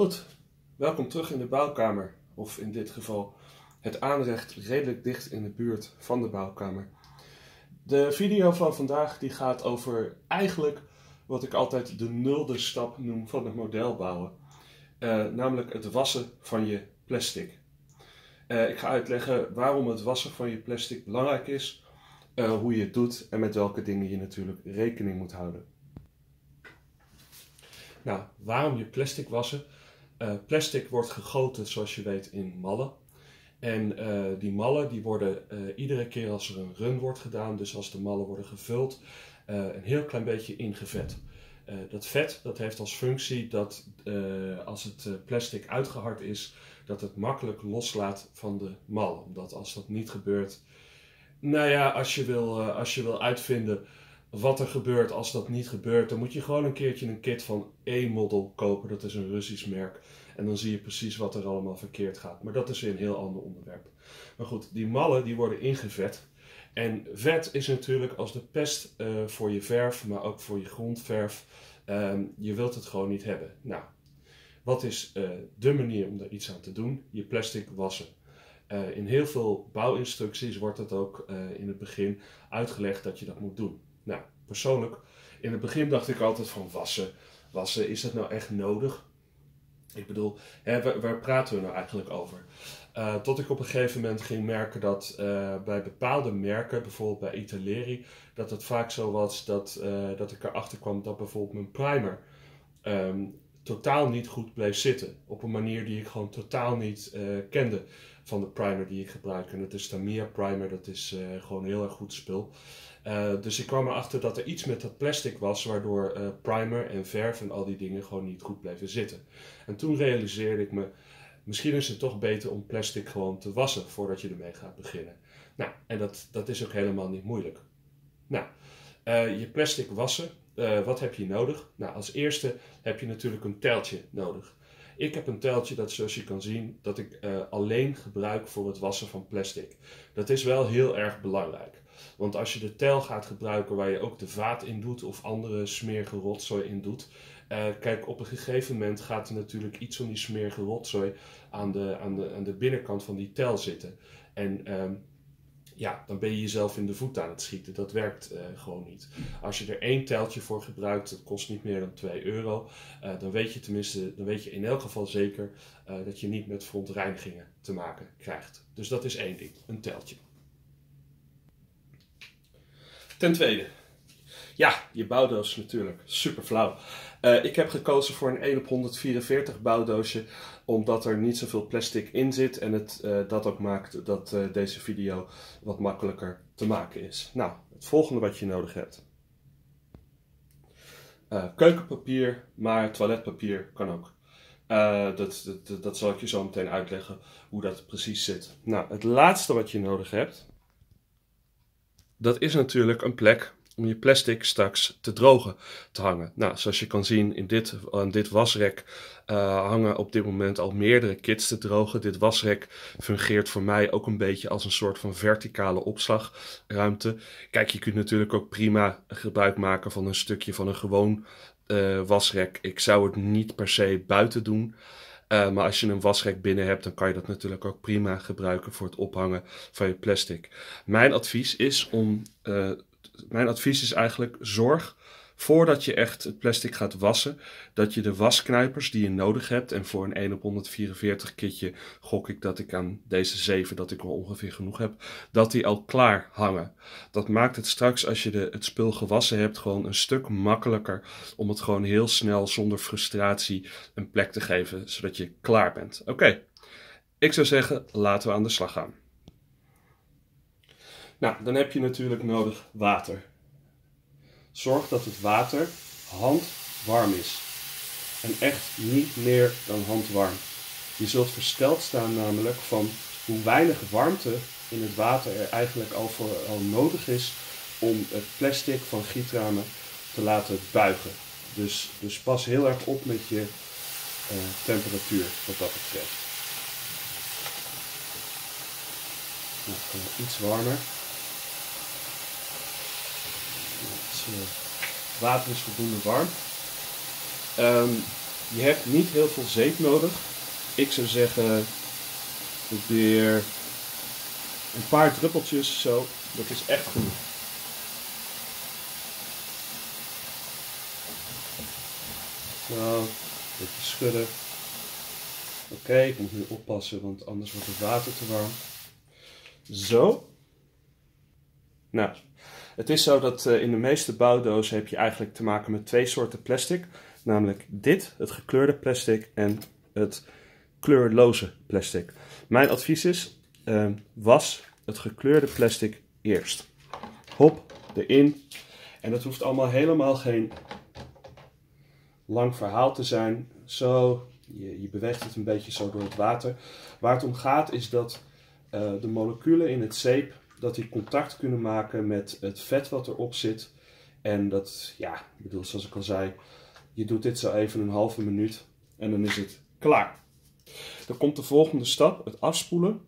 Goed, welkom terug in de bouwkamer, of in dit geval het aanrecht redelijk dicht in de buurt van de bouwkamer. De video van vandaag die gaat over eigenlijk wat ik altijd de nulde stap noem van het model bouwen. Namelijk het wassen van je plastic. Ik ga uitleggen waarom het wassen van je plastic belangrijk is, hoe je het doet en met welke dingen je natuurlijk rekening moet houden. Nou, waarom je plastic wassen? Plastic wordt gegoten, zoals je weet, in mallen. En die mallen die worden iedere keer als er een run wordt gedaan, dus als de mallen worden gevuld, een heel klein beetje ingevet. Dat vet dat heeft als functie dat als het plastic uitgehard is, dat het makkelijk loslaat van de mallen. Omdat als dat niet gebeurt, nou ja, als je wil uitvinden wat er gebeurt als dat niet gebeurt, dan moet je gewoon een keertje een kit van E-Model kopen. Dat is een Russisch merk. En dan zie je precies wat er allemaal verkeerd gaat. Maar dat is weer een heel ander onderwerp. Maar goed, die mallen die worden ingevet. En vet is natuurlijk als de pest voor je verf, maar ook voor je grondverf. Je wilt het gewoon niet hebben. Nou, wat is de manier om daar iets aan te doen? Je plastic wassen. In heel veel bouwinstructies wordt het ook in het begin uitgelegd dat je dat moet doen. Nou, persoonlijk, in het begin dacht ik altijd van wassen, is dat nou echt nodig? Ik bedoel, waar praten we nou eigenlijk over? Tot ik op een gegeven moment ging merken dat bij bepaalde merken, bijvoorbeeld bij Italeri, dat het vaak zo was dat ik erachter kwam dat bijvoorbeeld mijn primer totaal niet goed bleef zitten. Op een manier die ik gewoon totaal niet kende van de primer die ik gebruik. En dat is Tamiya primer, dat is gewoon heel erg goed spul. Dus ik kwam erachter dat er iets met dat plastic was, waardoor primer en verf en al die dingen gewoon niet goed bleven zitten. En toen realiseerde ik me, misschien is het toch beter om plastic gewoon te wassen voordat je ermee gaat beginnen. Nou, en dat is ook helemaal niet moeilijk. Nou, je plastic wassen, wat heb je nodig? Nou, als eerste heb je natuurlijk een teltje nodig. Ik heb een teltje dat, zoals je kan zien, dat ik alleen gebruik voor het wassen van plastic. Dat is wel heel erg belangrijk. Want als je de tel gaat gebruiken waar je ook de vaat in doet of andere smerige rotzooi in doet. Kijk, op een gegeven moment gaat er natuurlijk iets van die smerige rotzooi aan de binnenkant van die tel zitten. En ja, dan ben je jezelf in de voet aan het schieten. Dat werkt gewoon niet. Als je er één teltje voor gebruikt, dat kost niet meer dan €2. Dan weet je in elk geval zeker dat je niet met verontreinigingen te maken krijgt. Dus dat is één ding, een teltje. Ten tweede, ja, je bouwdoos natuurlijk, super flauw. Ik heb gekozen voor een 1/144 bouwdoosje, omdat er niet zoveel plastic in zit en het dat ook maakt dat deze video wat makkelijker te maken is. Nou, het volgende wat je nodig hebt. Keukenpapier, maar toiletpapier kan ook. Dat zal ik je zo meteen uitleggen hoe dat precies zit. Nou, het laatste wat je nodig hebt, dat is natuurlijk een plek om je plastic straks te drogen te hangen. Nou, zoals je kan zien in dit wasrek hangen op dit moment al meerdere kits te drogen. Dit wasrek fungeert voor mij ook een beetje als een soort van verticale opslagruimte. Kijk, je kunt natuurlijk ook prima gebruik maken van een stukje van een gewoon wasrek. Ik zou het niet per se buiten doen. Maar als je een wasrek binnen hebt, dan kan je dat natuurlijk ook prima gebruiken voor het ophangen van je plastic. Mijn advies is eigenlijk, zorg voordat je echt het plastic gaat wassen, dat je de wasknijpers die je nodig hebt, en voor een 1/144 kitje gok ik dat ik aan deze 7 dat ik wel ongeveer genoeg heb, dat die al klaar hangen. Dat maakt het straks, als je het spul gewassen hebt, gewoon een stuk makkelijker om het gewoon heel snel zonder frustratie een plek te geven, zodat je klaar bent. Oké, ik zou zeggen, laten we aan de slag gaan. Nou, dan heb je natuurlijk nodig water. Zorg dat het water handwarm is. En echt niet meer dan handwarm. Je zult versteld staan namelijk van hoe weinig warmte in het water er eigenlijk al nodig is om het plastic van gietramen te laten buigen. Dus pas heel erg op met je temperatuur wat dat betreft. Nou, iets warmer. Het water is voldoende warm. Je hebt niet heel veel zeep nodig. Ik zou zeggen, probeer een paar druppeltjes zo. Dat is echt genoeg. Zo, een beetje schudden. Oké, ik moet nu oppassen, want anders wordt het water te warm. Zo. Nou, het is zo dat in de meeste bouwdozen heb je eigenlijk te maken met twee soorten plastic. Namelijk dit, het gekleurde plastic, en het kleurloze plastic. Mijn advies is, was het gekleurde plastic eerst. Hop, erin. En dat hoeft allemaal helemaal geen lang verhaal te zijn. Zo, je beweegt het een beetje zo door het water. Waar het om gaat is dat de moleculen in het zeep, dat die contact kunnen maken met het vet wat erop zit. En dat, ja, ik bedoel, zoals ik al zei, je doet dit zo even een halve minuut en dan is het klaar. Dan komt de volgende stap, het afspoelen.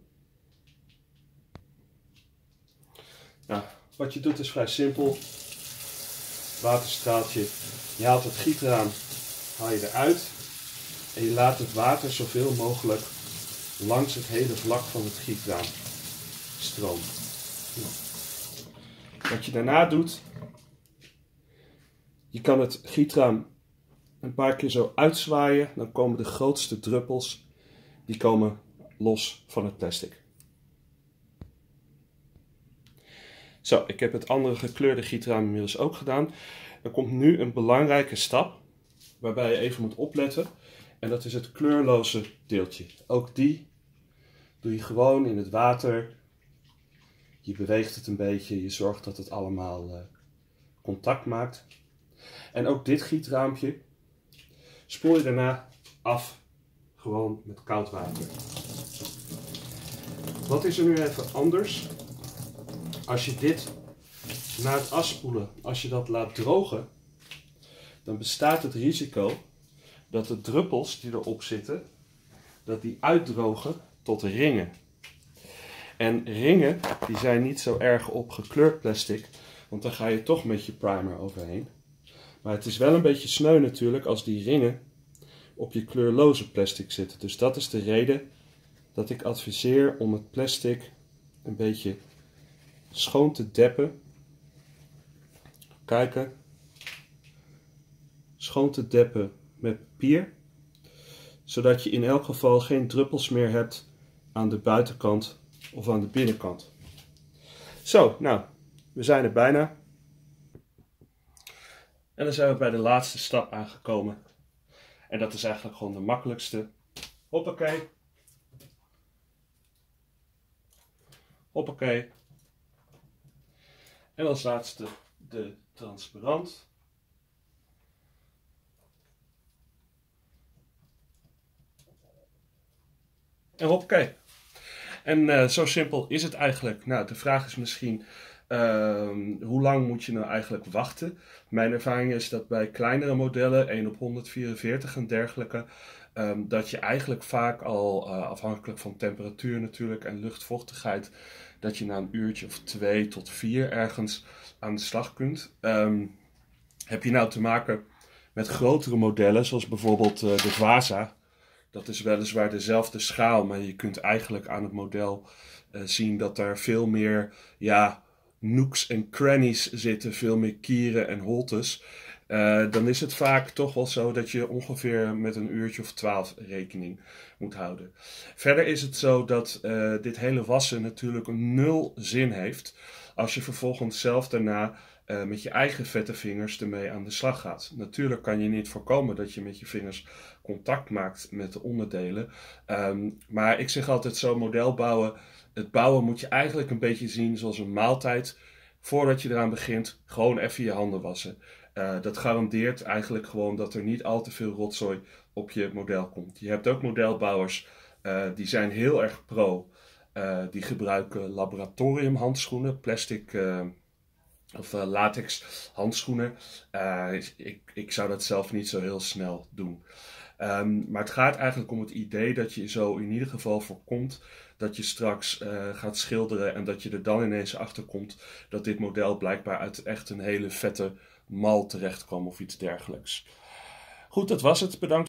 Nou, wat je doet is vrij simpel. Waterstraaltje, je haalt het gietraam, haal je eruit en je laat het water zoveel mogelijk langs het hele vlak van het gietraam stromen. Wat je daarna doet, je kan het gietraam een paar keer zo uitzwaaien, dan komen de grootste druppels, die komen los van het plastic. Zo, ik heb het andere gekleurde gietraam inmiddels ook gedaan. Er komt nu een belangrijke stap, waarbij je even moet opletten. En dat is het kleurloze deeltje. Ook die doe je gewoon in het water. Je beweegt het een beetje, je zorgt dat het allemaal contact maakt. En ook dit gietraampje spoel je daarna af, gewoon met koud water. Wat is er nu even anders? Als je dit na het afspoelen, als je dat laat drogen, dan bestaat het risico dat de druppels die erop zitten, dat die uitdrogen tot ringen. En ringen, die zijn niet zo erg op gekleurd plastic, want dan ga je toch met je primer overheen. Maar het is wel een beetje sneu natuurlijk als die ringen op je kleurloze plastic zitten. Dus dat is de reden dat ik adviseer om het plastic een beetje schoon te deppen. Kijken. Schoon te deppen met papier. Zodat je in elk geval geen druppels meer hebt aan de buitenkant of aan de binnenkant. Zo, nou, we zijn er bijna. En dan zijn we bij de laatste stap aangekomen. En dat is eigenlijk gewoon de makkelijkste. Hoppakee. Hoppakee. En als laatste de transparant. En hoppakee. En zo simpel is het eigenlijk. Nou, de vraag is misschien, hoe lang moet je nou eigenlijk wachten? Mijn ervaring is dat bij kleinere modellen, 1 op 144 en dergelijke, dat je eigenlijk vaak al, afhankelijk van temperatuur natuurlijk en luchtvochtigheid, dat je na een uurtje of 2 tot 4 ergens aan de slag kunt. Heb je nou te maken met grotere modellen, zoals bijvoorbeeld de Dwasa. Dat is weliswaar dezelfde schaal, maar je kunt eigenlijk aan het model zien dat er veel meer nooks en crannies zitten, veel meer kieren en holtes. Dan is het vaak toch wel zo dat je ongeveer met een uurtje of 12 rekening moet houden. Verder is het zo dat dit hele wassen natuurlijk een nul zin heeft als je vervolgens zelf daarna met je eigen vette vingers ermee aan de slag gaat. Natuurlijk kan je niet voorkomen dat je met je vingers contact maakt met de onderdelen. Maar ik zeg altijd zo, model bouwen. Het bouwen moet je eigenlijk een beetje zien zoals een maaltijd. Voordat je eraan begint, gewoon even je handen wassen. Dat garandeert eigenlijk gewoon dat er niet al te veel rotzooi op je model komt. Je hebt ook modelbouwers die zijn heel erg pro. Die gebruiken laboratoriumhandschoenen, plastic of latex handschoenen. Ik zou dat zelf niet zo heel snel doen. Maar het gaat eigenlijk om het idee dat je zo in ieder geval voorkomt dat je straks gaat schilderen en dat je er dan ineens achter komt dat dit model blijkbaar uit echt een hele vette mal terecht kwam of iets dergelijks. Goed, dat was het. Bedankt.